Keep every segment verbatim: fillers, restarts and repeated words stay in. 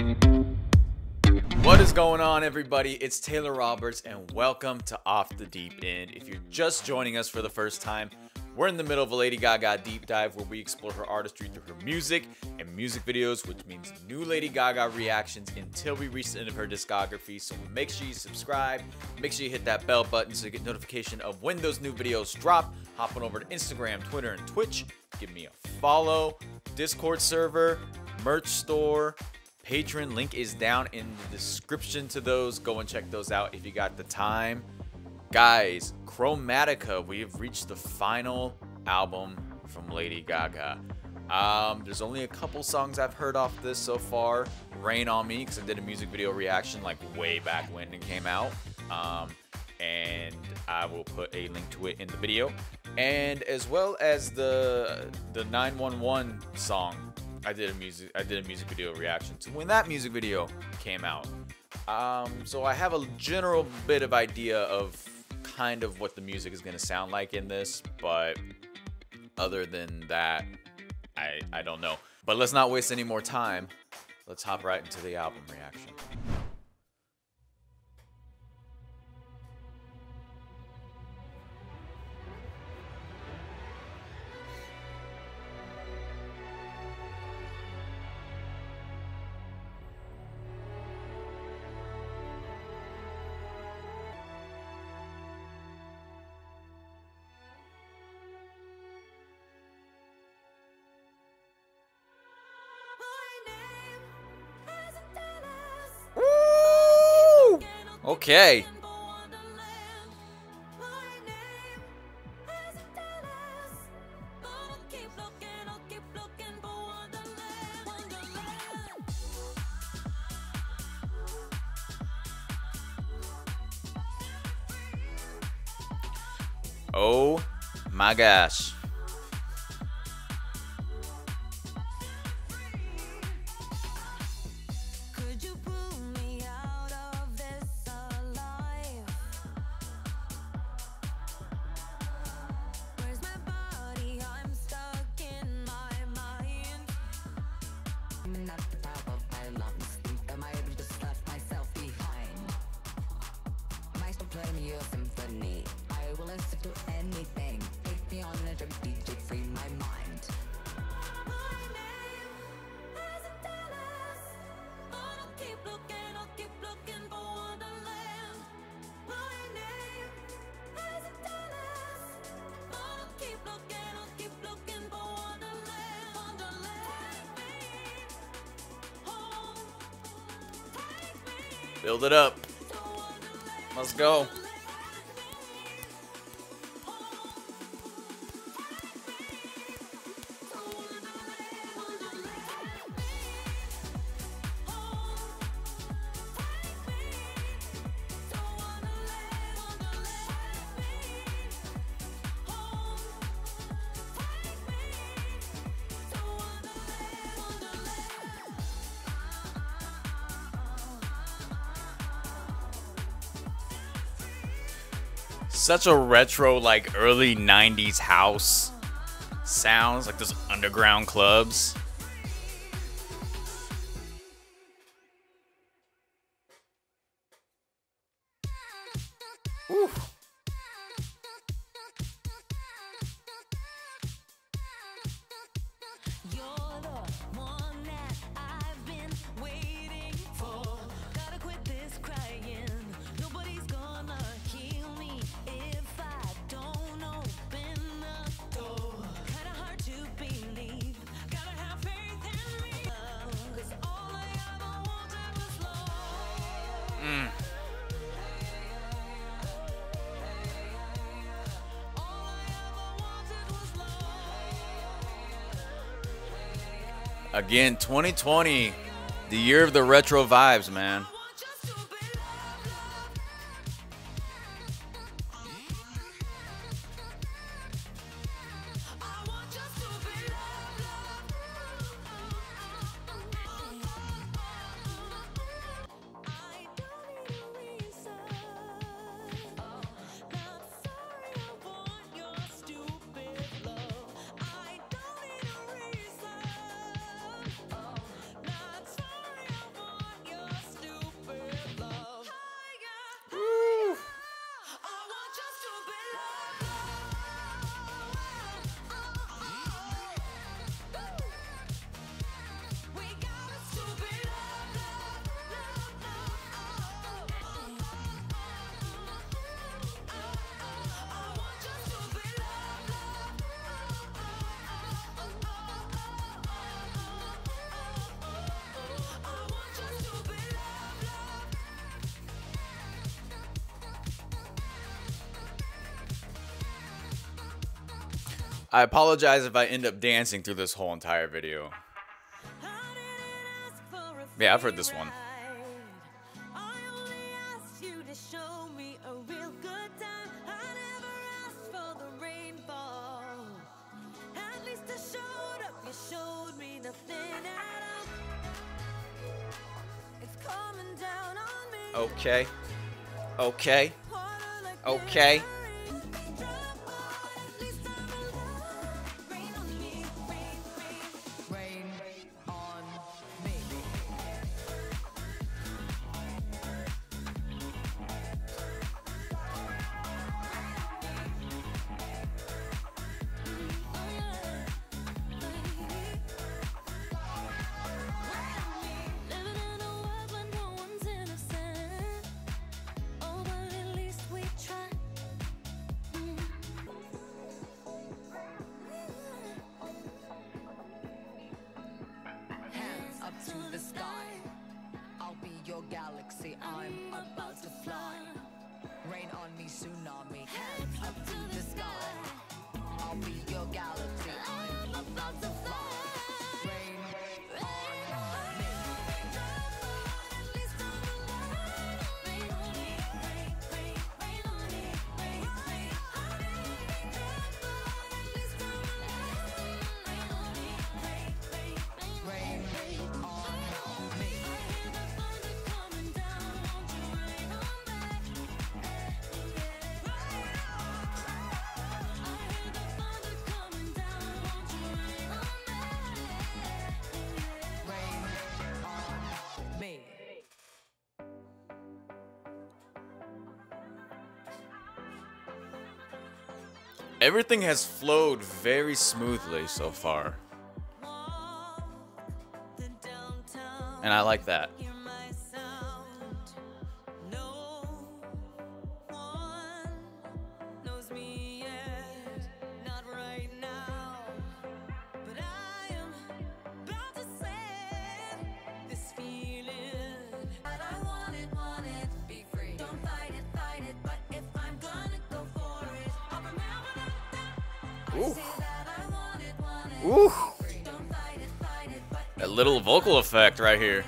What is going on, everybody? It's Taylor Roberts, and welcome to Off the Deep End. If you're just joining us for the first time, we're in the middle of a Lady Gaga deep dive where we explore her artistry through her music and music videos, which means new Lady Gaga reactions until we reach the end of her discography. So make sure you subscribe, make sure you hit that bell button so you get notification of when those new videos drop. Hop on over to Instagram, Twitter, and Twitch. Give me a follow, Discord server, merch store, Patreon. Link is down in the description to those. Go and check those out if you got the time. Guys, Chromatica, we have reached the final album from Lady Gaga. Um, there's only a couple songs I've heard off this so far. Rain on Me, because I did a music video reaction like way back when it came out. Um, and I will put a link to it in the video. And as well as the the nine one one song. I did a music I did a music video reaction to when that music video came out. Um, so I have a general bit of idea of kind of what the music is going to sound like in this, but other than that, I I don't know. But let's not waste any more time. Let's hop right into the album reaction. Okay. Oh my gosh. I will listen to anything. Take me on a trip, D J, free my mind. My name isn't Dallas, but I'll keep looking, I'll keep looking for Wonderland. My name isn't Dallas, but I'll keep looking, I'll keep looking for Wonderland. Wonderland. Take me home, take me. Build it up. Let's go. Such a retro, like early nineties house sounds, like those underground clubs. Woo. Again, twenty twenty, the year of the retro vibes, man. I apologize if I end up dancing through this whole entire video. Yeah, I've heard this one. Okay. Okay. Okay. To the sky, I'll be your galaxy. I'm about to fly. Rain on me, tsunami. Hands up to the sky. I'll be your galaxy. I'm about to fly. Rain on me. Rain. Everything has flowed very smoothly so far. And I like that. Ooh. Ooh. A little vocal effect right here.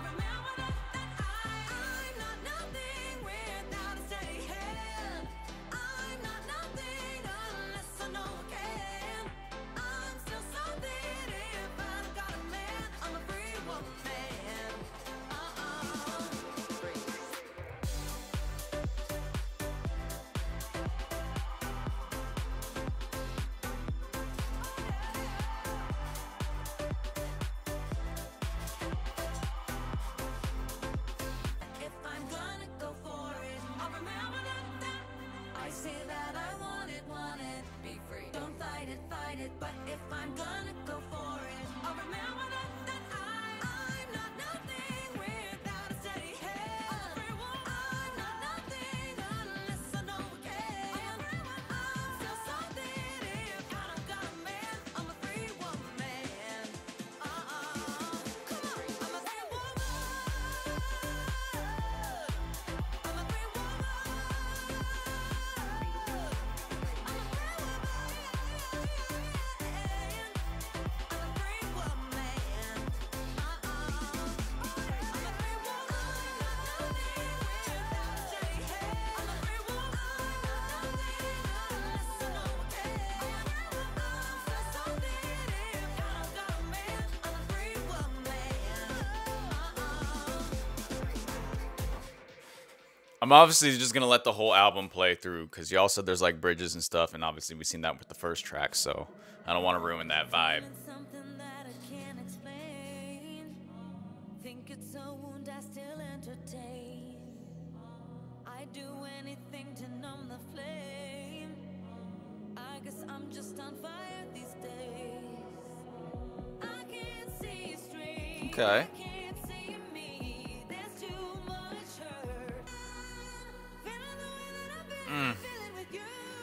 But if I'm gonna go for it, I'll remember that, that I, I'm not nothing without a steady hand. I'm not nothing unless I know I can. I'm still something if I don't got a man. I'm a free woman. Uh-uh. Come on, I'm a free woman. I'm a free woman. I'm a free woman. I'm obviously just gonna let the whole album play through because y'all said there's like bridges and stuff, and obviously we've seen that with the first track, so I don't want to ruin that vibe. Something that I can't explain. Think it's a wound I still entertain. I do anything to numb the flame. I guess I'm just on fire these days. I can't see straight. Okay. I can't see me. There's too much hurt. Feeling the way that I've been Mm. feeling with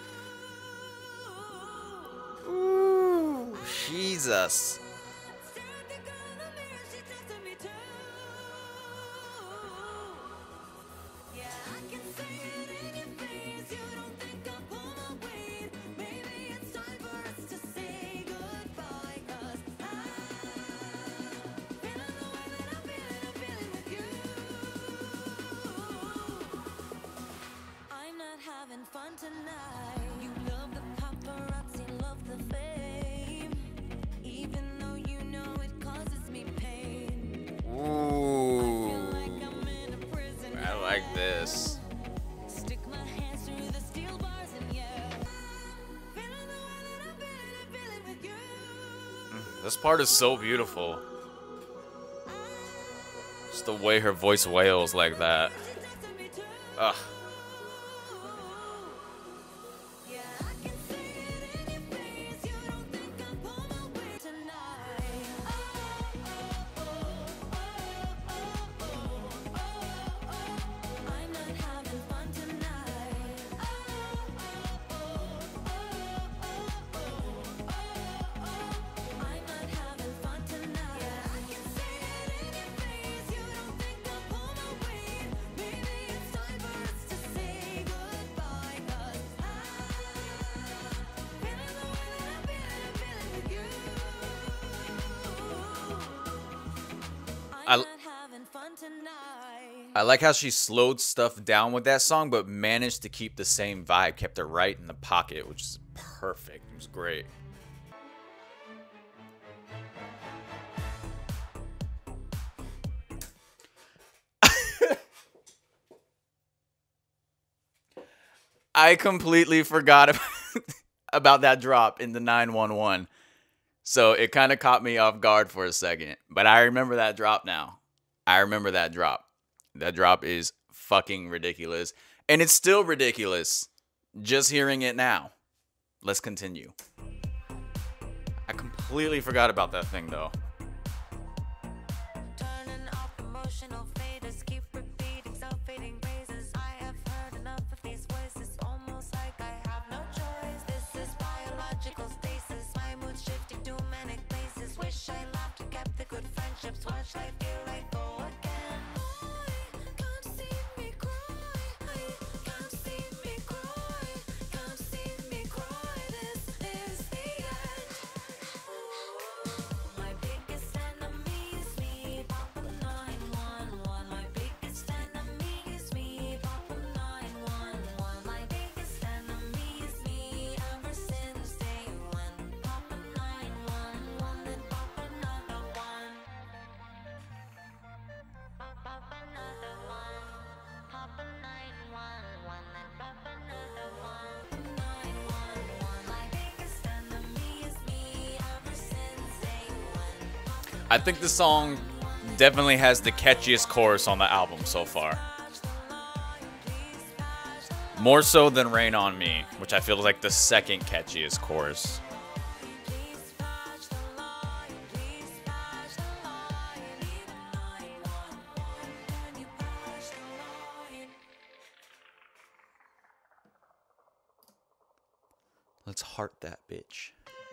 you. Ooh, Jesus. Stare at the girl in the mirror, she tested me too. Yeah, I can see it in your face. You don't think I'll pull my weight. Maybe it's time for us to say This part is so beautiful. Just the way her voice wails like that. Ugh. I, I like how she slowed stuff down with that song, but managed to keep the same vibe, kept it right in the pocket, which is perfect. It was great. I completely forgot about, about that drop in the nine one one. So it kind of caught me off guard for a second. But I remember that drop now. I remember that drop. That drop is fucking ridiculous. And it's still ridiculous just hearing it now. Let's continue. I completely forgot about that thing though. Turning off emotional faders, keep repeating self-fading praises. I have heard enough of these voices, almost like I have no choice. This is biological stasis, my mood shifting to manic places. Wish I laughed and kept the good friendships. Watch life feel like go again. I can't see me cry. I can't see me cry. Can't see me cry. This is the end. My biggest enemy is me. Papa nine one one. My biggest enemy is me. Papa nine one one. My biggest enemy is me. Ever since day one. Papa nine one one. Then pop another one. Pop another one. Papa nine one one. Then pop another one. nine one one. My biggest enemy is me. Ever since day one. I think the song definitely has the catchiest chorus on the album so far. More so than Rain on Me, which I feel is like the second catchiest chorus. Let's heart that bitch.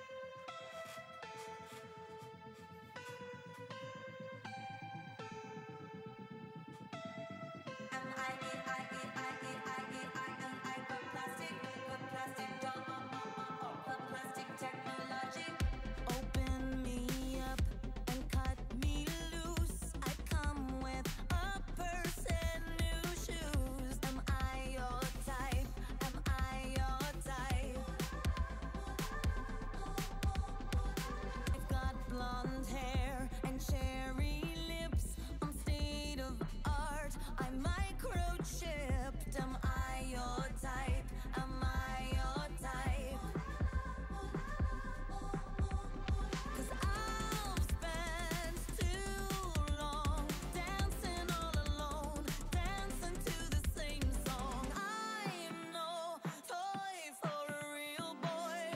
Open me up and cut me loose. I come with a purse and new shoes. Am I your type? Am I your type? I've got blonde hair and cherry lips. I'm state of art. I'm microchipped. Am I your type? Am I your type? 'Cause I've spent too long dancing all alone, dancing to the same song. I'm no toy for a real boy.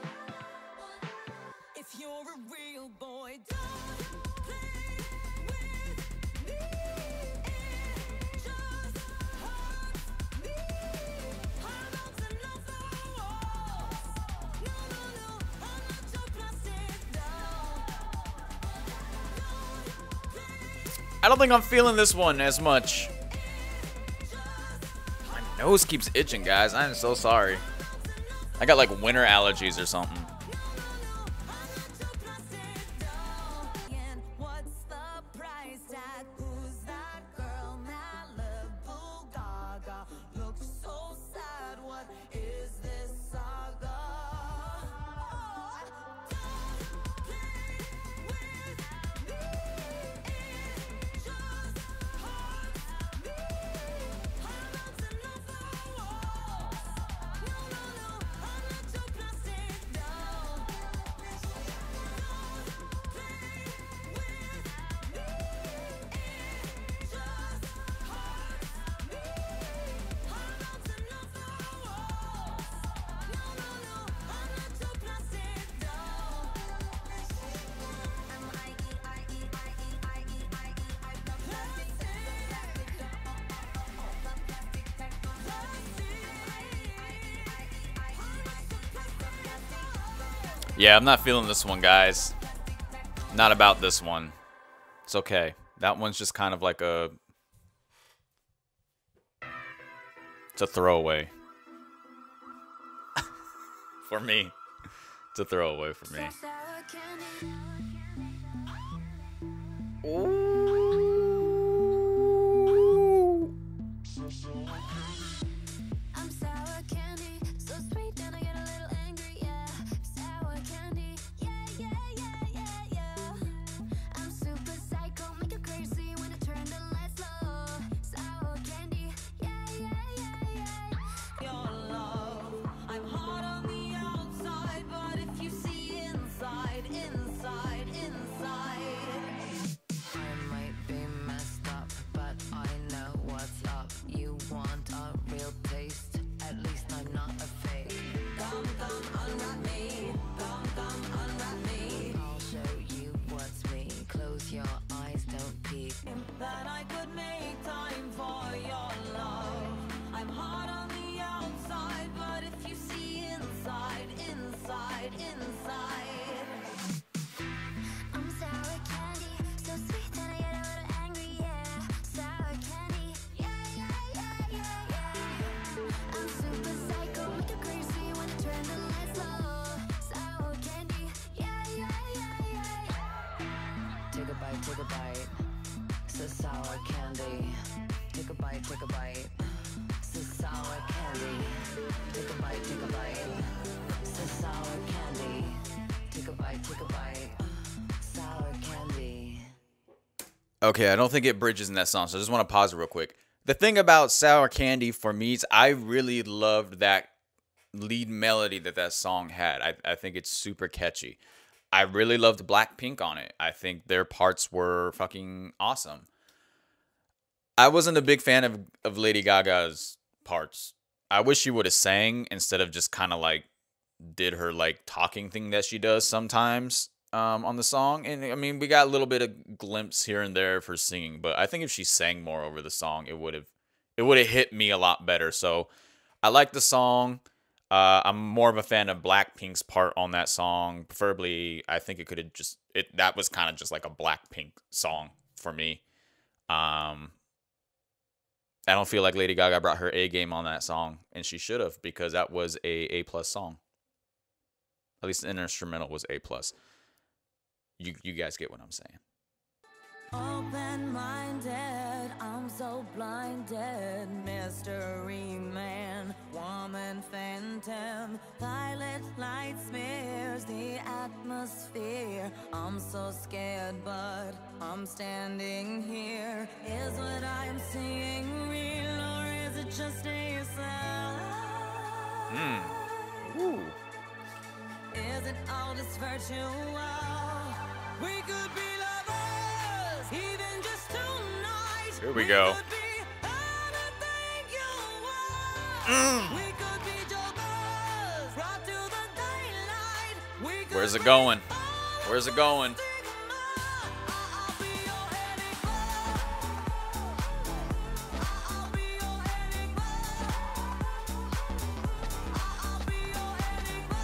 If you're a real boy, don't play with me. It just hurts me. I'm bouncing off the walls. No, no, no, I'm not your plastic doll. I don't think I'm feeling this one as much. My nose keeps itching, guys. I'm so sorry. I got like winter allergies or something. And what's the price tag? Who's that girl? Malibu Gaga looks so sad. What is this saga? Don't play with me. It just hurts me. I'm bouncing off the walls. No, no, no, I'm not your plastic doll. Yeah, I'm not feeling this one, guys. Not about this one. It's okay. That one's just kind of like a... It's a throwaway. For me. It's a throwaway for me. Ooh. I'm sour candy, so sweet and I get a little angry, yeah. Sour candy, yeah, yeah, yeah, yeah, yeah. I'm super psycho, make you crazy when I turn the lights low. Sour candy, yeah, yeah, yeah, yeah. Your love, I'm hot on the outside, but if you see inside, inside, inside, I might be messed up, but I know what's up. You want a real taste? At least I'm not a fake. Come, come, unwrap me. Come, come, unwrap me. I'll show you what's me. Close your eyes, don't peek. That I could make time for your love. I'm hot on the outside, but if you see inside, inside, inside. I'm sour candy, so sweet that I get a little angry, yeah. Sour candy, yeah, yeah, yeah, yeah, yeah. I'm super psycho, make you crazy when I turn the lights low. Sour candy, yeah, yeah, yeah, yeah, yeah. Take a bite, take a bite. So sour candy. Take a bite, take a bite. So sour candy. Take a bite, take a bite. So sour candy. Take a bite, take a bite. Sour candy. Okay, I don't think it bridges in that song, so I just want to pause it real quick. The thing about Sour Candy for me is I really loved that lead melody that that song had. I, I think it's super catchy. I really loved Blackpink on it. I think their parts were fucking awesome. I wasn't a big fan of, of Lady Gaga's parts. I wish she would have sang instead of just kind of like did her like talking thing that she does sometimes um, on the song. And I mean, we got a little bit of glimpse here and there for singing, but I think if she sang more over the song, it would have it would have hit me a lot better. So I like the song. Uh, I'm more of a fan of Blackpink's part on that song. Preferably, I think it could have just it. That was kind of just like a Blackpink song for me. Um, I don't feel like Lady Gaga brought her A game on that song, and she should have, because that was a A plus song. At least the instrumental was A plus. You you guys get what I'm saying. Open-minded, I'm so blinded. Mystery man, woman phantom. Violet light smears the atmosphere. I'm so scared, but I'm standing here. Is what I'm seeing real, or is it just a sound? Mm. Ooh. Is it all just virtual? We could be lovers, even just tonight. Here we go. Could be anything you want. Mm. We could be jokers, right to the daylight. We could Where's it be going? all Where's it going? stigma. I'll be your enigma. I'll be your enigma. I'll be your enigma.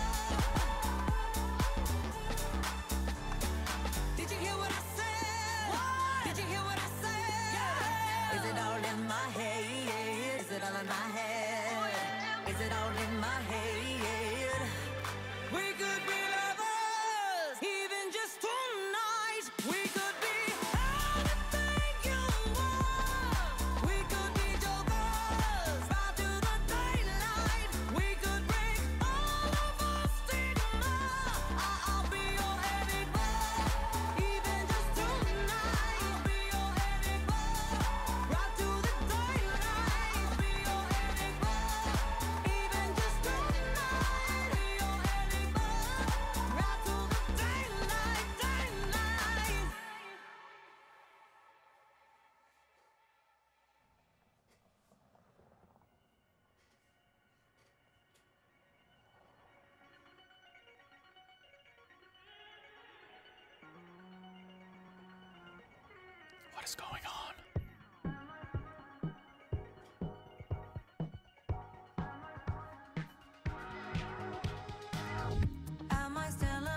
Did you hear what I said? Did you hear what I said? Is it all in my head? Is it all in my head? Is it all in my head? We could be lovers, even just tonight. We could be anything you want. We could be jokers, right to the daylight. We could break all of our stigma. I'll be your enigma, even just tonight. I'll be your enigma, right to the daylight. I'll be your enigma, even just tonight. I'll be your enigma, right to the daylight, daylight. What is going on? Am I still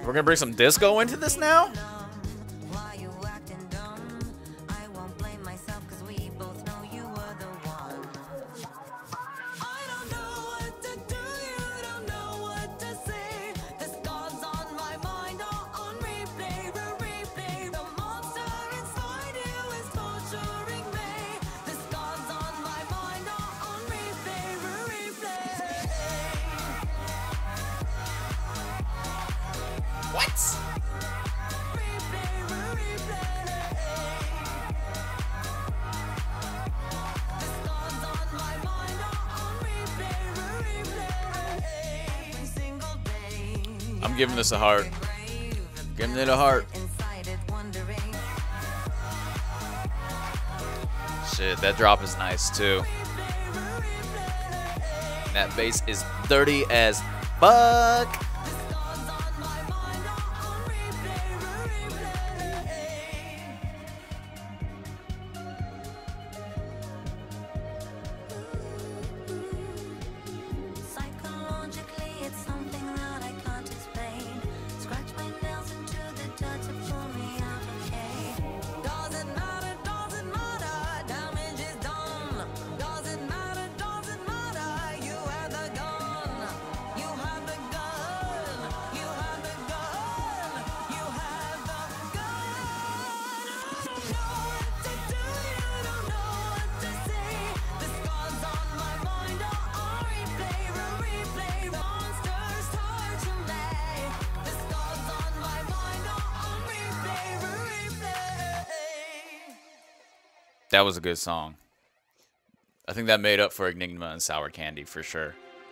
We're gonna bring some disco into this now? Why you acting dumb? I won't blame myself, cause we both know you were the one. I don't know what to do, you don't know what to say. The scars on my mind are on replay, replay. The monster inside you is torturing me. The scars on my mind are on replay, replay. What? I'm giving this a heart. Giving it a heart. Shit, that drop is nice too. That bass is dirty as fuck. Psychologically, it's something that I can't explain. Scratch my nails into the dirt to pull me out, okay? Doesn't matter, doesn't matter, damage is done. Doesn't matter, doesn't matter, you have the gun. You have the gun. You have the gun. You have the gun. I don't know what to do, you don't know what to say. The scars on my mind are on replay, replay. Monsters torture me. The scars on my mind are on replay, replay. That was a good song. I think that made up for Enigma and Sour Candy for sure.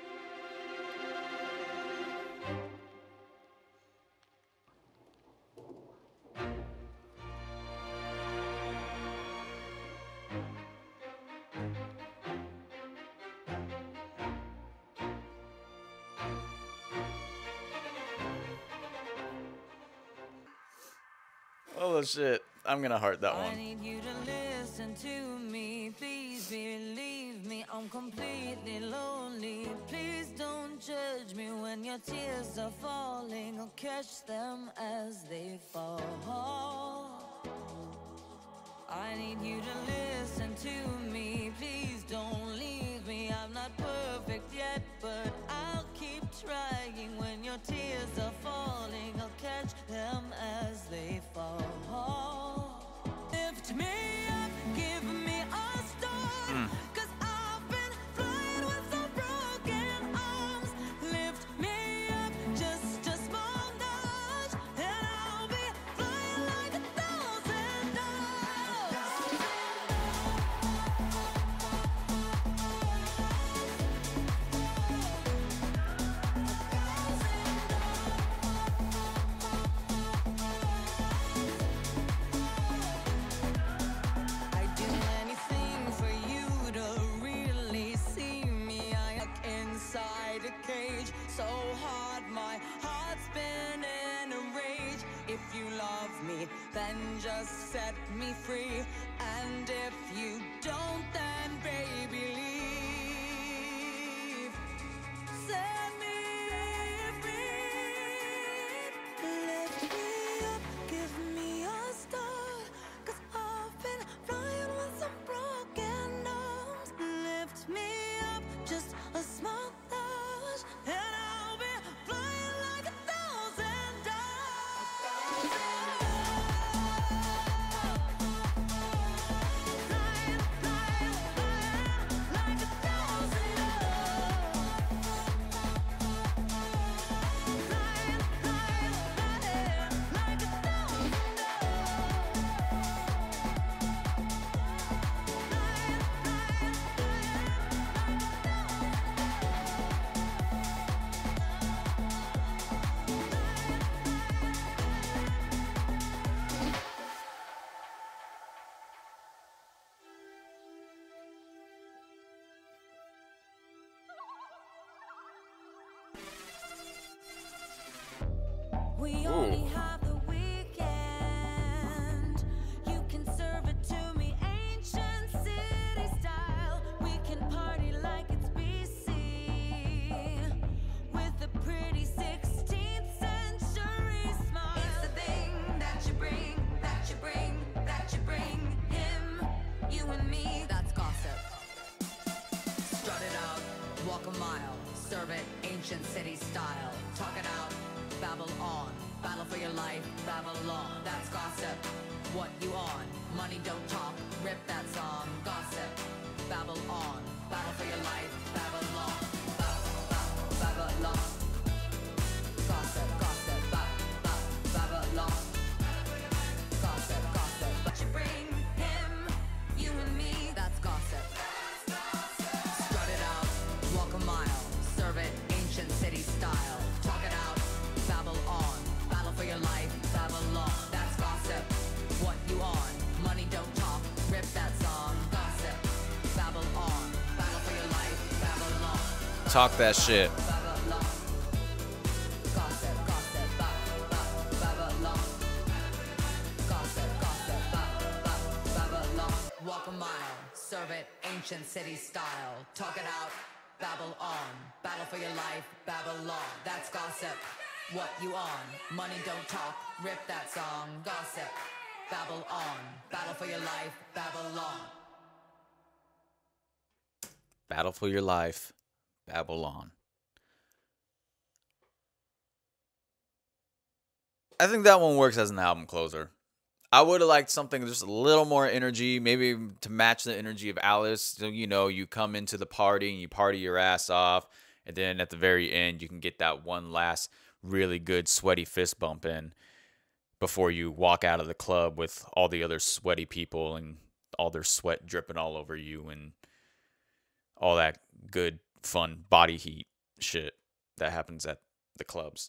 Oh shit, I'm gonna heart that I one. need you to listen to me, please believe me, I'm completely lonely. Please don't judge me when your tears are falling. I'll catch them as they fall. I need you to listen to me, please don't leave me. I'm not perfect yet, but I'll keep trying. When your tears are falling, I'll catch them as they fall. Lift me up, give me a start, 'cause I've been flying with some broken arms. Lift me up, just a small nudge, and I'll be flying like a thousand doves. I'd do anything for you to really see me. I look inside a cage, so hard my heart's been in a rage. If you love me, then just set me free. And if you don't, then baby leave. Set me free. Lift me up, give me a start, 'cause I've been flying with some broken arms. Lift me up, just a small touch, and I'll be flying like a thousand doves. Flying, flying, flying like a thousand doves. Flying, flying, flying like a thousand We only have the weekend. You can serve it to me ancient city style. We can party like it's B C with a pretty sixteenth century babble on. Battle for your life, Babylon. That's gossip. What you on? Money don't talk. Rip that song. Gossip. Babble on. Battle for your life, Babylon. Ba- ba- Babylon. Gossip, gossip, ba- ba- Babylon. Gossip, gossip. But you bring him, you and me. That's gossip. Strut it out, walk a mile, serve it ancient city style. Talk it out, babble on, battle for your life, Babylon. That's gossip. What you on? Money don't talk. Rip that song. Gossip. Babble on, battle for your life, Babylon. Talk that shit. Babylon. Gossip, gossip, ba- ba- Babylon. Gossip, gossip, ba- ba- Babylon. Walk a mile, serve it ancient city style. Talk it out, babble on. Battle for your life, Babylon. That's gossip. What you on? Money don't talk. Rip that song. Gossip. Babble on. Battle for your life, Babylon. Battle for your life, Babylon. I think that one works as an album closer. I would have liked something just a little more energy, maybe to match the energy of Alice. So, you know, you come into the party and you party your ass off, and then at the very end, you can get that one last really good sweaty fist bump in before you walk out of the club with all the other sweaty people and all their sweat dripping all over you and all that good, fun body heat shit that happens at the clubs.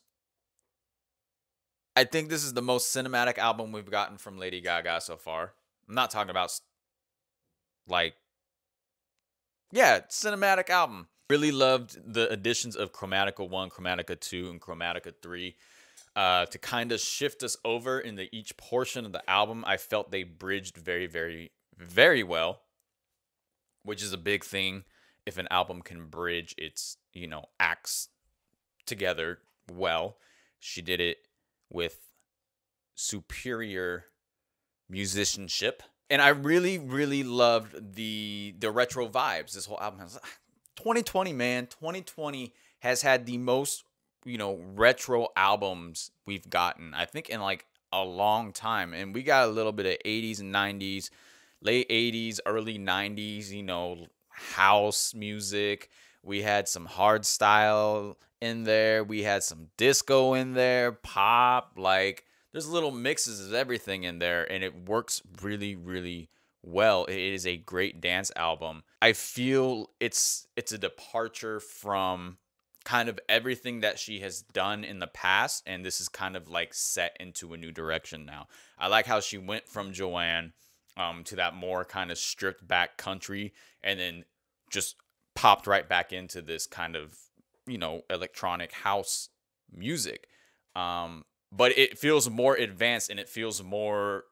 I think this is the most cinematic album we've gotten from Lady Gaga so far. I'm not talking about, like, yeah, cinematic album. Really loved the additions of Chromatica one, Chromatica two, and Chromatica three uh, to kind of shift us over into each portion of the album. I felt they bridged very, very, very well, which is a big thing if an album can bridge its, you know, acts together well. She did it with superior musicianship, and I really, really loved the the retro vibes. This whole album has twenty twenty, man. twenty twenty has had the most, you know, retro albums we've gotten, I think, in like a long time. And we got a little bit of eighties and nineties, late eighties, early nineties, you know, house music. We had some hard style in there. We had some disco in there, pop. Like, there's little mixes of everything in there, and it works really, really well. It is a great dance album. I feel it's it's a departure from kind of everything that she has done in the past, and this is kind of like set into a new direction now. I like how she went from Joanne um, to that more kind of stripped back country, and then just popped right back into this kind of, you know, electronic house music. Um, but it feels more advanced and it feels more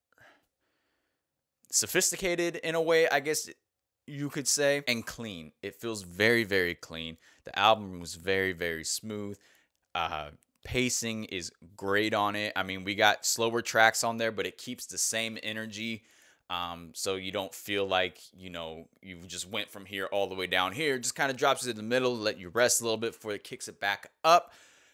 sophisticated in a way, I guess you could say, and clean. It feels very, very clean. The album was very, very smooth. Uh, pacing is great on it. I mean, we got slower tracks on there, but it keeps the same energy. Um, so you don't feel like, you know, you just went from here all the way down here. It just kind of drops it in the middle, let you rest a little bit before it kicks it back up.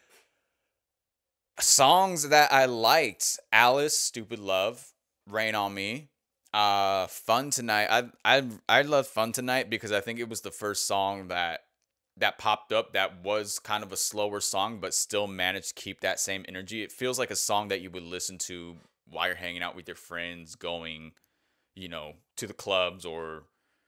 Songs that I liked: Alice, Stupid Love, Rain on Me, uh, Fun Tonight. I I I love Fun Tonight because I think it was the first song that that popped up that was kind of a slower song, but still managed to keep that same energy. It feels like a song that you would listen to while you're hanging out with your friends, going, you know, to the clubs or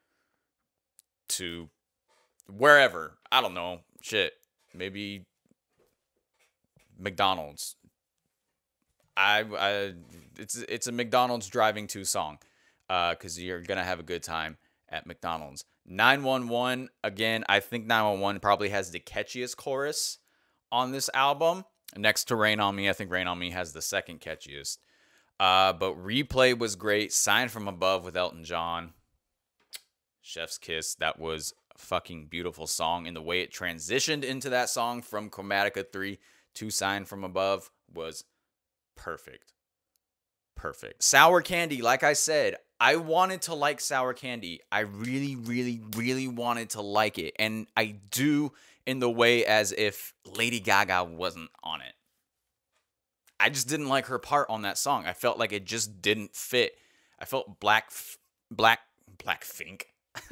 to wherever. I don't know. Shit. Maybe McDonald's. I, I it's it's a McDonald's driving to song, uh, because you're gonna have a good time at McDonald's. nine one one, again, I think nine one one probably has the catchiest chorus on this album. Next to Rain on Me, I think Rain on Me has the second catchiest. Uh, but Replay was great. Sign from Above with Elton John. Chef's Kiss. That was a fucking beautiful song. And the way it transitioned into that song from Chromatica three to Sign from Above was perfect. Perfect. Sour Candy, like I said, I wanted to like Sour Candy. I really, really, really wanted to like it. And I do in the way as if Lady Gaga wasn't on it. I just didn't like her part on that song. I felt like it just didn't fit. I felt Black, Black, Blackpink.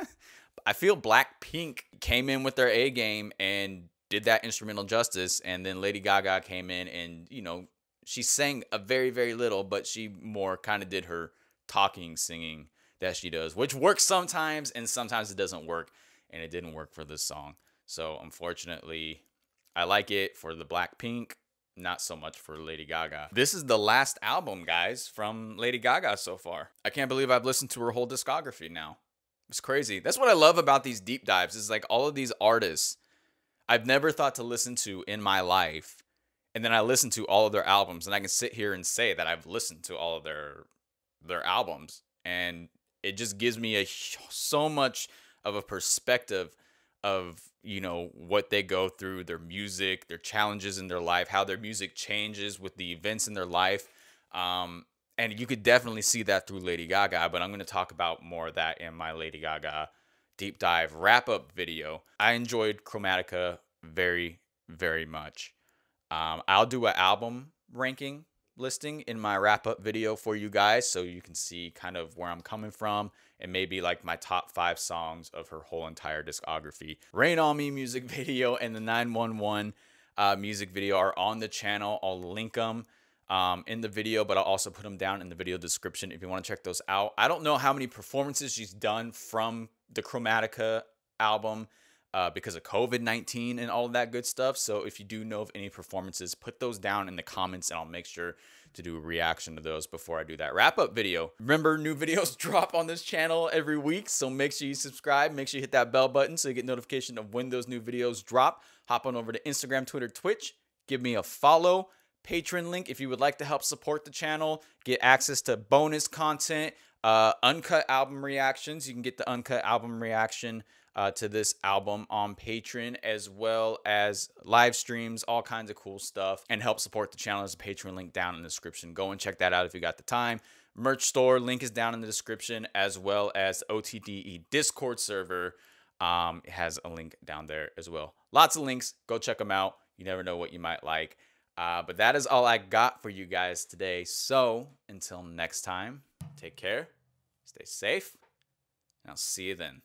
I feel Blackpink came in with their A game and did that instrumental justice, and then Lady Gaga came in and, you know, she sang a very, very little, but she more kind of did her talking, singing that she does, which works sometimes and sometimes it doesn't work, and it didn't work for this song. So unfortunately, I like it for the Blackpink, not so much for Lady Gaga. This is the last album, guys, from Lady Gaga so far. I can't believe I've listened to her whole discography now. It's crazy. That's what I love about these deep dives, is like all of these artists I've never thought to listen to in my life. And then I listen to all of their albums, and I can sit here and say that I've listened to all of their their albums. And it just gives me a so much of a perspective of, you know, what they go through, their music, their challenges in their life, how their music changes with the events in their life. Um, and you could definitely see that through Lady Gaga, but I'm going to talk about more of that in my Lady Gaga deep dive wrap-up video. I enjoyed Chromatica very, very much. Um, I'll do an album ranking listing in my wrap-up video for you guys, so you can see kind of where I'm coming from, and maybe like my top five songs of her whole entire discography. Rain on Me music video and the nine one one uh, music video are on the channel. I'll link them um, in the video, but I'll also put them down in the video description if you want to check those out. I don't know how many performances she's done from the Chromatica album uh, because of COVID nineteen and all of that good stuff. So if you do know of any performances, put those down in the comments and I'll make sure to do a reaction to those before I do that wrap-up video. Remember, new videos drop on this channel every week, so make sure you subscribe. Make sure you hit that bell button so you get notification of when those new videos drop. Hop on over to Instagram, Twitter, Twitch. Give me a follow. Patreon link if you would like to help support the channel. Get access to bonus content, uh, uncut album reactions. You can get the uncut album reaction Uh, to this album on Patreon, as well as live streams, all kinds of cool stuff, and help support the channel. There's a Patreon link down in the description. Go and check that out if you got the time. Merch store link is down in the description, as well as O T D E Discord server. Um, it has a link down there as well. Lots of links. Go check them out. You never know what you might like. Uh, but that is all I got for you guys today. So until next time, take care, stay safe, and I'll see you then.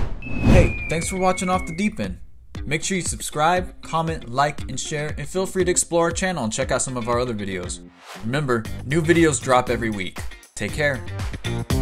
Hey, thanks for watching Off the Deep End. Make sure you subscribe, comment, like, and share, and feel free to explore our channel and check out some of our other videos. Remember, new videos drop every week. Take care.